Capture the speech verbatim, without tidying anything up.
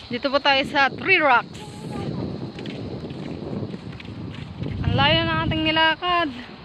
Dito po tayo sa Three Rocks. Ang layo ng ating nilakad.